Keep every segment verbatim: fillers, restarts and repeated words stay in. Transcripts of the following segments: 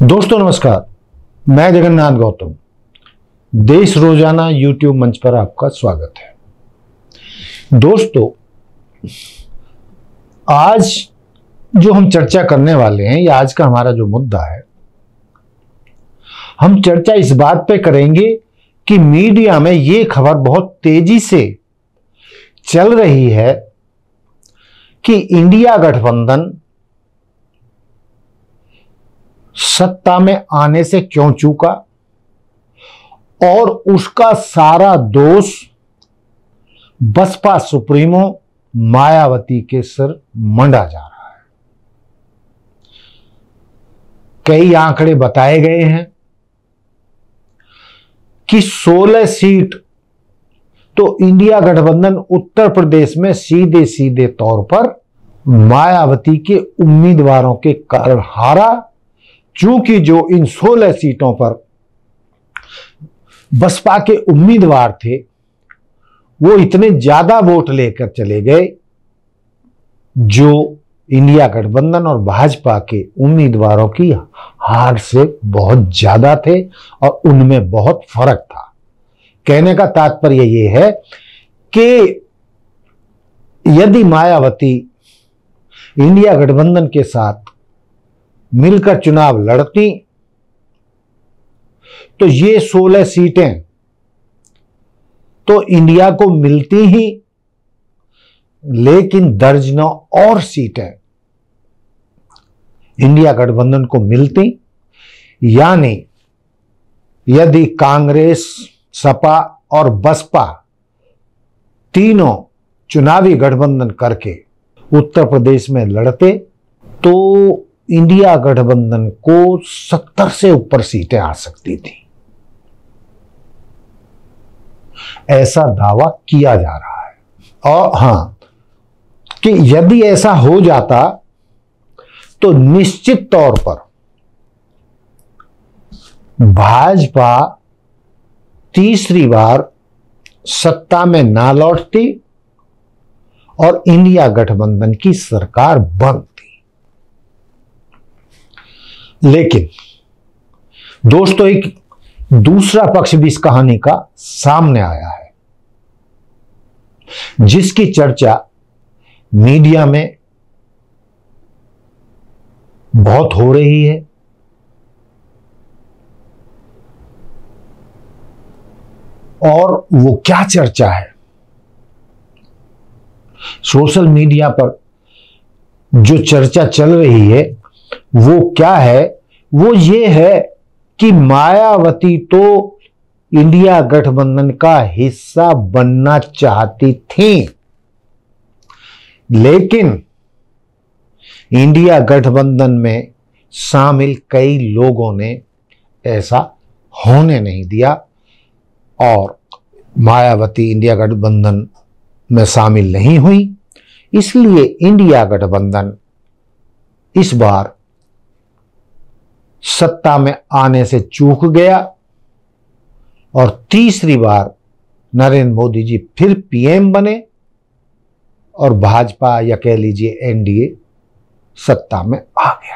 दोस्तों नमस्कार, मैं जगन्नाथ गौतम। देश रोजाना यूट्यूब मंच पर आपका स्वागत है। दोस्तों, आज जो हम चर्चा करने वाले हैं या आज का हमारा जो मुद्दा है, हम चर्चा इस बात पे करेंगे कि मीडिया में ये खबर बहुत तेजी से चल रही है कि इंडिया गठबंधन सत्ता में आने से क्यों चूका और उसका सारा दोष बसपा सुप्रीमो मायावती के सिर मंडा जा रहा है। कई आंकड़े बताए गए हैं कि सोलह सीट तो इंडिया गठबंधन उत्तर प्रदेश में सीधे सीधे तौर पर मायावती के उम्मीदवारों के कारण हारा, चूंकि जो इन सोलह सीटों पर बसपा के उम्मीदवार थे वो इतने ज्यादा वोट लेकर चले गए जो इंडिया गठबंधन और भाजपा के उम्मीदवारों की हार से बहुत ज्यादा थे और उनमें बहुत फर्क था। कहने का तात्पर्य ये है कि यदि मायावती इंडिया गठबंधन के साथ मिलकर चुनाव लड़ती तो ये सोलह सीटें तो इंडिया को मिलती ही, लेकिन दर्जनों और सीटें इंडिया गठबंधन को मिलती। यानी यदि कांग्रेस, सपा और बसपा तीनों चुनावी गठबंधन करके उत्तर प्रदेश में लड़ते तो इंडिया गठबंधन को सत्तर से ऊपर सीटें आ सकती थी, ऐसा दावा किया जा रहा है। और हां, कि यदि ऐसा हो जाता तो निश्चित तौर पर भाजपा तीसरी बार सत्ता में ना लौटती और इंडिया गठबंधन की सरकार बनती। लेकिन दोस्तों, एक दूसरा पक्ष भी इस कहानी का सामने आया है, जिसकी चर्चा मीडिया में बहुत हो रही है। और वो क्या चर्चा है? सोशल मीडिया पर जो चर्चा चल रही है वो क्या है? वो ये है कि मायावती तो इंडिया गठबंधन का हिस्सा बनना चाहती थी, लेकिन इंडिया गठबंधन में शामिल कई लोगों ने ऐसा होने नहीं दिया और मायावती इंडिया गठबंधन में शामिल नहीं हुई। इसलिए इंडिया गठबंधन इस बार सत्ता में आने से चूक गया और तीसरी बार नरेंद्र मोदी जी फिर पीएम बने और भाजपा या कह लीजिए एनडीए सत्ता में आ गया।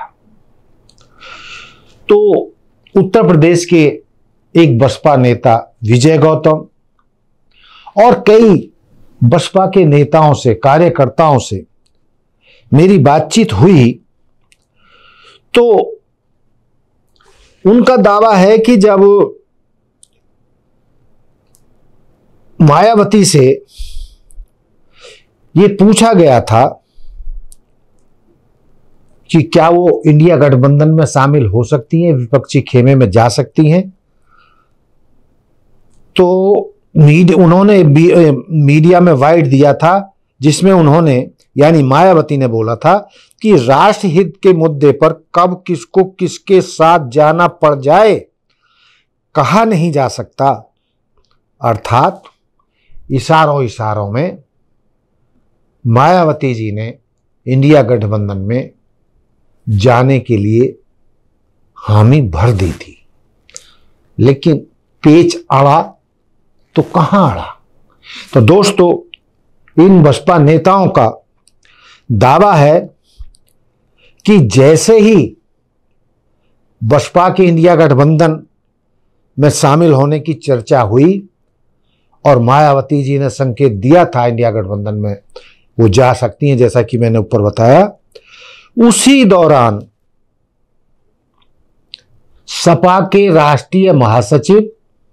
तो उत्तर प्रदेश के एक बसपा नेता विजय गौतम और कई बसपा के नेताओं से, कार्यकर्ताओं से मेरी बातचीत हुई तो उनका दावा है कि जब मायावती से ये पूछा गया था कि क्या वो इंडिया गठबंधन में शामिल हो सकती हैं, विपक्षी खेमे में जा सकती हैं, तो मीड, उन्होंने मीडिया में वाइट दिया था जिसमें उन्होंने यानी मायावती ने बोला था कि राष्ट्रहित के मुद्दे पर कब किसको किसके साथ जाना पड़ जाए कहा नहीं जा सकता। अर्थात इशारों इशारों में मायावती जी ने इंडिया गठबंधन में जाने के लिए हामी भर दी थी, लेकिन पेच अड़ा तो कहां अड़ा? तो दोस्तों, इन बसपा नेताओं का दावा है कि जैसे ही बसपा के इंडिया गठबंधन में शामिल होने की चर्चा हुई और मायावती जी ने संकेत दिया था इंडिया गठबंधन में वो जा सकती हैं, जैसा कि मैंने ऊपर बताया। उसी दौरान सपा के राष्ट्रीय महासचिव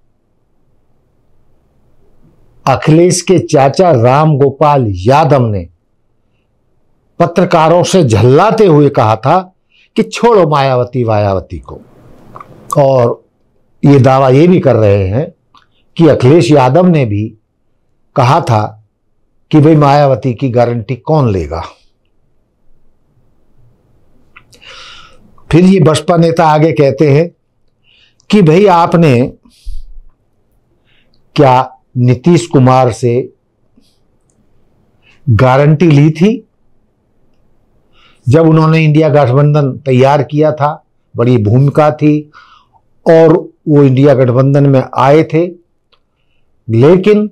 अखिलेश के चाचा राम गोपाल यादव ने पत्रकारों से झल्लाते हुए कहा था कि छोड़ो मायावती वायावती को, और ये दावा ये भी कर रहे हैं कि अखिलेश यादव ने भी कहा था कि भाई मायावती की गारंटी कौन लेगा। फिर ये बसपा नेता आगे कहते हैं कि भाई आपने क्या नीतीश कुमार से गारंटी ली थी जब उन्होंने इंडिया गठबंधन तैयार किया था? बड़ी भूमिका थी और वो इंडिया गठबंधन में आए थे, लेकिन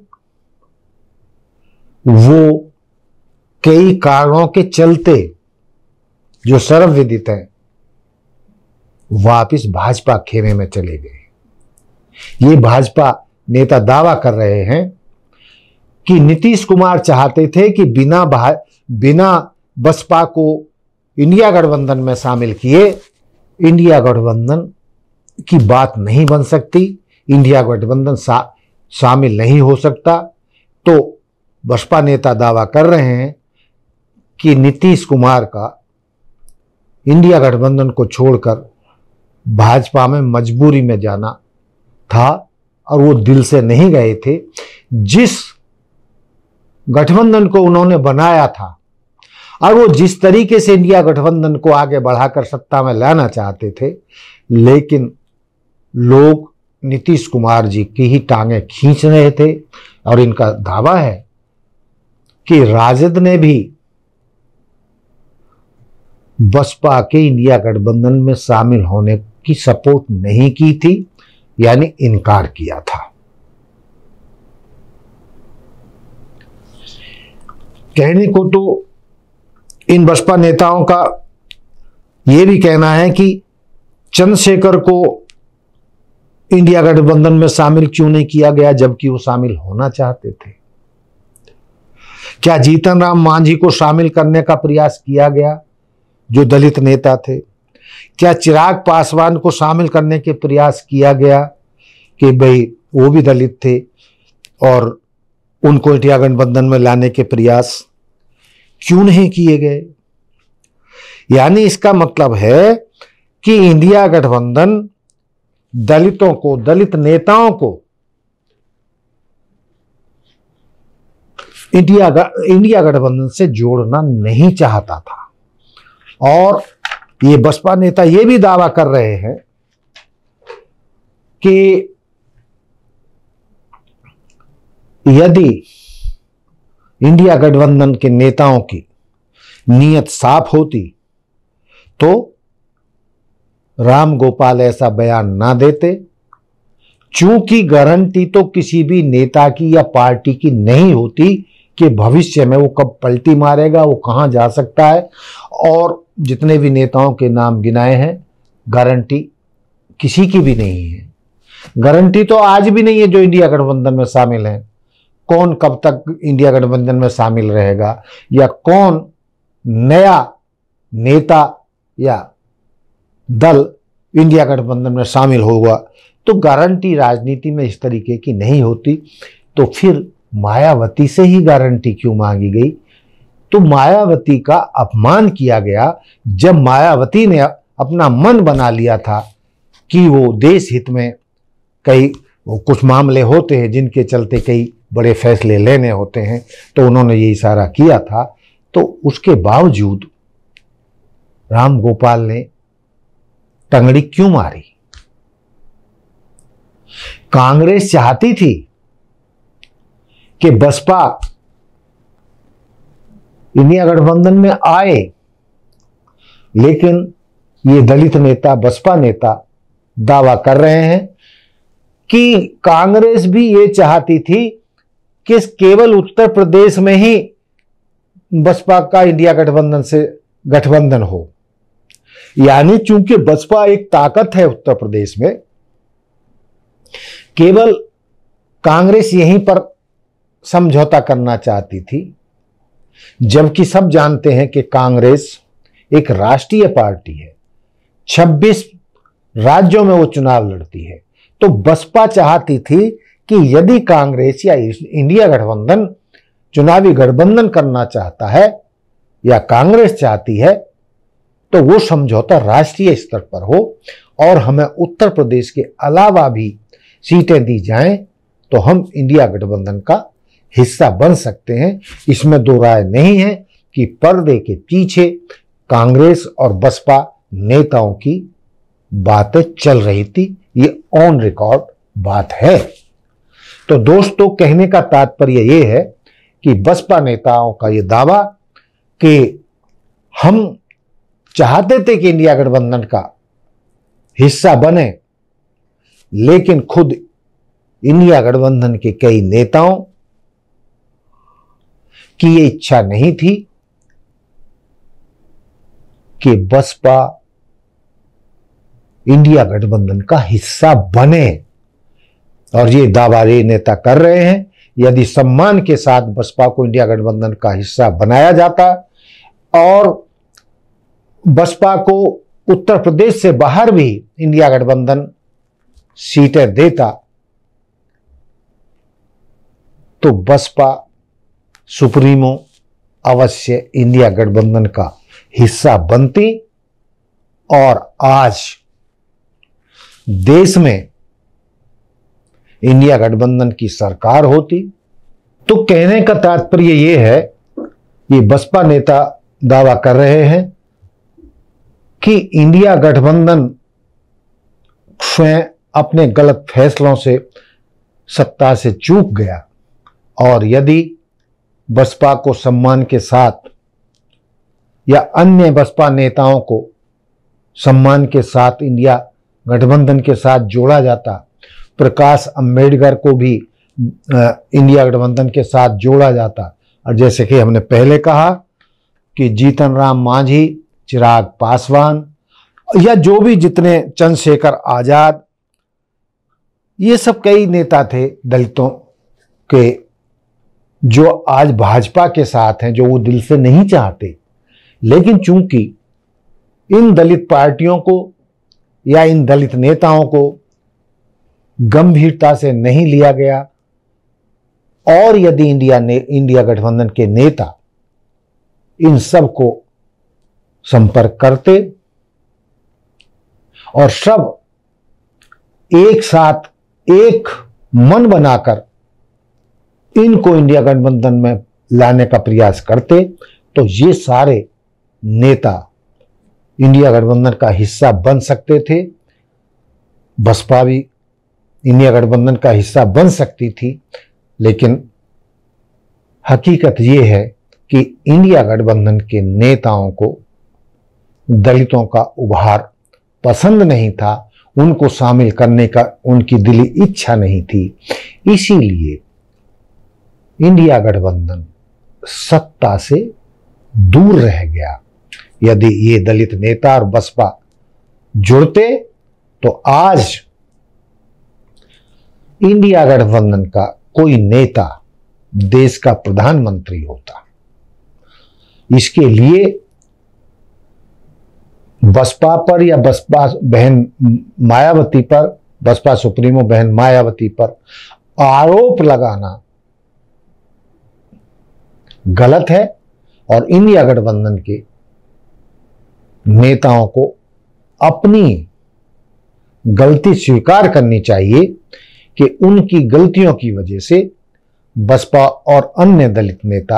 वो कई कारणों के चलते जो सर्वविदित हैं वापिस भाजपा खेमे में चले गए। ये भाजपा नेता दावा कर रहे हैं कि नीतीश कुमार चाहते थे कि बिना बिना बसपा को इंडिया गठबंधन में शामिल किए इंडिया गठबंधन की बात नहीं बन सकती, इंडिया गठबंधन शा, शामिल नहीं हो सकता। तो बसपा नेता दावा कर रहे हैं कि नीतीश कुमार का इंडिया गठबंधन को छोड़कर भाजपा में मजबूरी में जाना था और वो दिल से नहीं गए थे। जिस गठबंधन को उन्होंने बनाया था और वो जिस तरीके से इंडिया गठबंधन को आगे बढ़ाकर सत्ता में लाना चाहते थे, लेकिन लोग नीतीश कुमार जी की ही टांगें खींच रहे थे। और इनका दावा है कि राजद ने भी बसपा के इंडिया गठबंधन में शामिल होने की सपोर्ट नहीं की थी, यानी इनकार किया था। कहने को तो इन बसपा नेताओं का यह भी कहना है कि चंद्रशेखर को इंडिया गठबंधन में शामिल क्यों नहीं किया गया जबकि वो शामिल होना चाहते थे? क्या जीतन राम मांझी को शामिल करने का प्रयास किया गया जो दलित नेता थे? क्या चिराग पासवान को शामिल करने के प्रयास किया गया कि भाई वो भी दलित थे और उनको इंडिया गठबंधन में लाने के प्रयास क्यों नहीं किए गए? यानी इसका मतलब है कि इंडिया गठबंधन दलितों को, दलित नेताओं को इंडिया इंडिया गठबंधन से जोड़ना नहीं चाहता था। और ये बसपा नेता ये भी दावा कर रहे हैं कि यदि इंडिया गठबंधन के नेताओं की नीयत साफ होती तो राम गोपाल ऐसा बयान ना देते। चूंकि गारंटी तो किसी भी नेता की या पार्टी की नहीं होती कि भविष्य में वो कब पलटी मारेगा, वो कहां जा सकता है। और जितने भी नेताओं के नाम गिनाए हैं, गारंटी किसी की भी नहीं है। गारंटी तो आज भी नहीं है जो इंडिया गठबंधन में शामिल हैं। कौन कब तक इंडिया गठबंधन में शामिल रहेगा या कौन नया नेता या दल इंडिया गठबंधन में शामिल होगा, तो गारंटी राजनीति में इस तरीके की नहीं होती। तो फिर मायावती से ही गारंटी क्यों मांगी गई? तो मायावती का अपमान किया गया जब मायावती ने अपना मन बना लिया था कि वो देश हित में कई वो कुछ मामले होते हैं जिनके चलते कई बड़े फैसले लेने होते हैं, तो उन्होंने ये इशारा किया था। तो उसके बावजूद राम गोपाल ने टंगड़ी क्यों मारी? कांग्रेस चाहती थी कि बसपा इंडिया गठबंधन में आए, लेकिन ये दलित नेता, बसपा नेता दावा कर रहे हैं कि कांग्रेस भी ये चाहती थी कि केवल उत्तर प्रदेश में ही बसपा का इंडिया गठबंधन से गठबंधन हो, यानी चूंकि बसपा एक ताकत है उत्तर प्रदेश में, केवल कांग्रेस यहीं पर समझौता करना चाहती थी, जबकि सब जानते हैं कि कांग्रेस एक राष्ट्रीय पार्टी है, छब्बीस राज्यों में वो चुनाव लड़ती है। तो बसपा चाहती थी कि यदि कांग्रेस या इंडिया गठबंधन चुनावी गठबंधन करना चाहता है या कांग्रेस चाहती है, तो वो समझौता राष्ट्रीय स्तर पर हो और हमें उत्तर प्रदेश के अलावा भी सीटें दी जाएं तो हम इंडिया गठबंधन का हिस्सा बन सकते हैं। इसमें दो राय नहीं है कि पर्दे के पीछे कांग्रेस और बसपा नेताओं की बातें चल रही थी। ये ऑन रिकॉर्ड बात है। तो दोस्तों, कहने का तात्पर्य ये है कि बसपा नेताओं का ये दावा कि हम चाहते थे कि इंडिया गठबंधन का हिस्सा बने, लेकिन खुद इंडिया गठबंधन के कई नेताओं की ये इच्छा नहीं थी कि बसपा इंडिया गठबंधन का हिस्सा बने। और ये दावा ये नेता कर रहे हैं, यदि सम्मान के साथ बसपा को इंडिया गठबंधन का हिस्सा बनाया जाता और बसपा को उत्तर प्रदेश से बाहर भी इंडिया गठबंधन सीटें देता, तो बसपा सुप्रीमो अवश्य इंडिया गठबंधन का हिस्सा बनती और आज देश में इंडिया गठबंधन की सरकार होती। तो कहने का तात्पर्य यह है, ये बसपा नेता दावा कर रहे हैं कि इंडिया गठबंधन स्वयं अपने गलत फैसलों से सत्ता से चूक गया और यदि बसपा को सम्मान के साथ या अन्य बसपा नेताओं को सम्मान के साथ इंडिया गठबंधन के साथ जोड़ा जाता, प्रकाश अंबेडकर को भी इंडिया गठबंधन के साथ जोड़ा जाता, और जैसे कि हमने पहले कहा कि जीतन राम मांझी, चिराग पासवान या जो भी जितने चंद्रशेखर आजाद, ये सब कई नेता थे दलितों के जो आज भाजपा के साथ हैं, जो वो दिल से नहीं चाहते, लेकिन चूंकि इन दलित पार्टियों को या इन दलित नेताओं को गंभीरता से नहीं लिया गया और यदि इंडिया ने इंडिया गठबंधन के नेता इन सब को संपर्क करते और सब एक साथ एक मन बनाकर इनको इंडिया गठबंधन में लाने का प्रयास करते, तो ये सारे नेता इंडिया गठबंधन का हिस्सा बन सकते थे। बसपा भी इंडिया गठबंधन का हिस्सा बन सकती थी, लेकिन हकीकत ये है कि इंडिया गठबंधन के नेताओं को दलितों का उभार पसंद नहीं था, उनको शामिल करने का उनकी दिली इच्छा नहीं थी। इसीलिए इंडिया गठबंधन सत्ता से दूर रह गया। यदि ये दलित नेता और बसपा जुड़ते तो आज इंडिया गठबंधन का कोई नेता देश का प्रधानमंत्री होता। इसके लिए बसपा पर या बसपा बहन मायावती पर, बसपा सुप्रीमो बहन मायावती पर आरोप लगाना गलत है और इंडिया गठबंधन के नेताओं को अपनी गलती स्वीकार करनी चाहिए कि उनकी गलतियों की वजह से बसपा और अन्य दलित नेता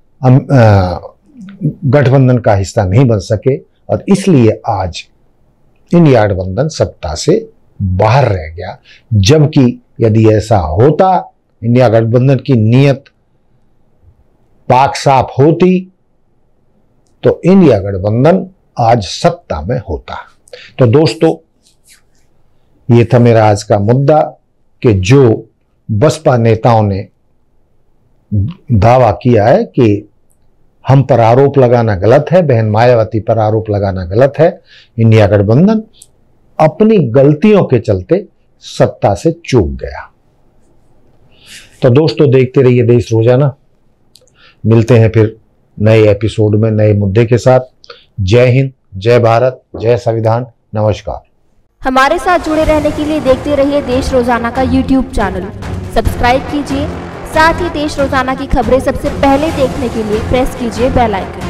गठबंधन का हिस्सा नहीं बन सके और इसलिए आज इंडिया गठबंधन सत्ता से बाहर रह गया। जबकि यदि ऐसा होता, इंडिया गठबंधन की नीयत पाक साफ होती, तो इंडिया गठबंधन आज सत्ता में होता। तो दोस्तों, ये था मेरा आज का मुद्दा कि जो बसपा नेताओं ने दावा किया है कि हम पर आरोप लगाना गलत है, बहन मायावती पर आरोप लगाना गलत है। इंडिया गठबंधन अपनी गलतियों के चलते सत्ता से चूक गया। तो दोस्तों, देखते रहिए देश रोजाना। मिलते हैं फिर नए एपिसोड में नए मुद्दे के साथ। जय हिंद, जय भारत, जय संविधान। नमस्कार। हमारे साथ जुड़े रहने के लिए देखते रहिए देश रोजाना का यूट्यूब चैनल सब्सक्राइब कीजिए। साथ ही देश रोजाना की खबरें सबसे पहले देखने के लिए प्रेस कीजिए बेल आइकन।